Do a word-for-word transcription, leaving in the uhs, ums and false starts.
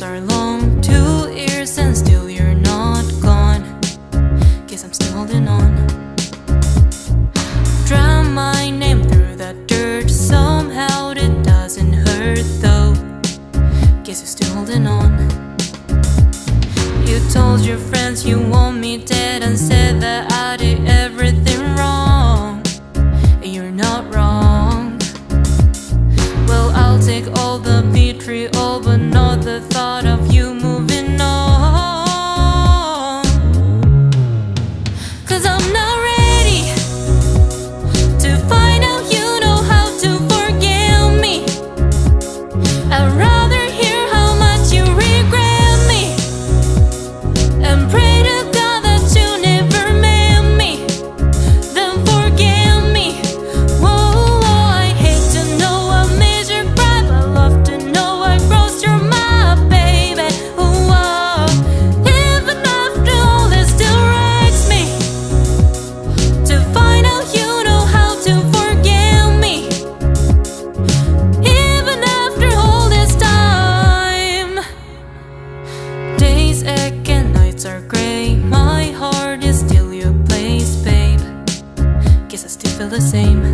are long, two years and still you're not gone. Guess I'm still holding on. Drown my name through that dirt, somehow it doesn't hurt though. Guess you're still holding on. You told your friends you want me dead and said that I did everything wrong, and you're not wrong. Well, I'll take all the vitriol, but not the thought of you moving on. Cause I'm not ready to find out you know how to forgive me. I'd rather hear how much you regret me and pray to God that you never meant me, then forgive me. Whoa, whoa, I hate to know I made you cry, but I love to know I crossed your mind, baby. Whoa, even after all it still wrecks me to find out you know how to forgive me. Even after all this time, days ache and nights are gray. My heart is still your place, babe. Guess I still feel the same.